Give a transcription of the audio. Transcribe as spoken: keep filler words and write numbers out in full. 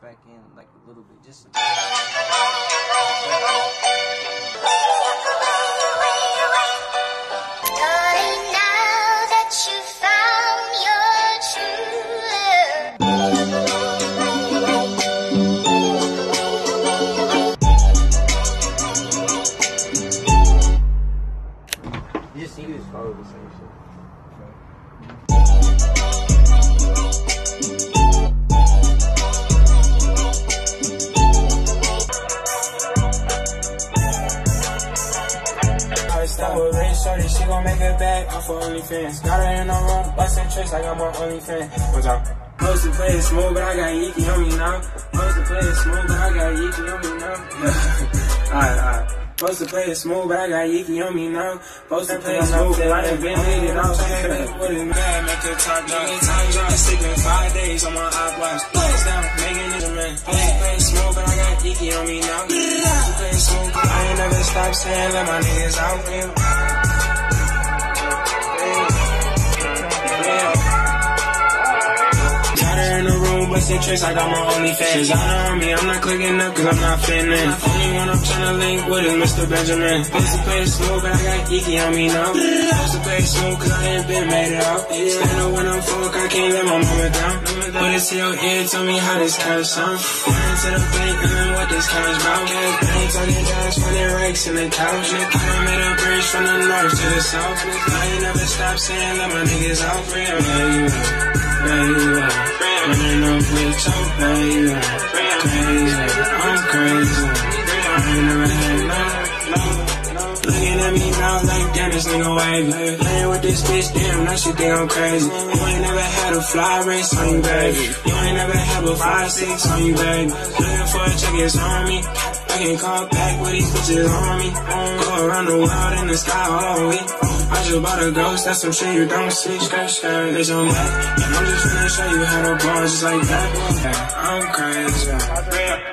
back in like a little bit, just. You just need to just follow the same shit. I start with rich shorty, she gon' make it back off of OnlyFans. Got her in the room, bustin' tricks, I got more OnlyFans. What's up? Supposed to play it smooth, but I got Yeeky on me now. Supposed to play it smooth, but I got Yeeky on me now. Yeah. Alright, alright. Supposed to play it smooth, but I got Yeeky on me now. Supposed to play it smooth, but I done been made it out. What is mad, make the top drop. Time drop, sleeping five days on my iWatch. Lights down, making it a man. Supposed to play it smooth, but I got Yeeky on me now. Supposed to play it smooth, but I ain't never stop saying, let my niggas out. Bustin' tricks, I got my OnlyFans. I know on me, I'm not clicking up cause I'm not fitting in. Only one I'm tryna link with is Mister Benjamin. Supposed to play it smooth, but I got Yeeky on me now. Supposed to play it smooth cause I ain't been made it out. Stand up when I'm fuck, I can't let my mama down. Put it to your ear, tell me how this cash sound. Run to the bank, and then what this cash bout. I ain't talking dollars, funding racks in the couch. I done made a bridge from the north to the south. I ain't never stop saying let my niggas out. Real, baby, baby. Running up with your baby, crazy, I'm crazy, I ain't never had no, looking at me now like damn this nigga wavy, playing with this bitch, damn now she think I'm crazy, you ain't never had a fly race on you baby, you ain't never had a five six on you baby, looking for a check it's on me, I can call back with these bitches on me, go around the world in the sky all week. I just bought a ghost, that's some shit you don't see. Skirt, skirt, it's on back. I'm just finna show you how to ball just like that. I'm crazy.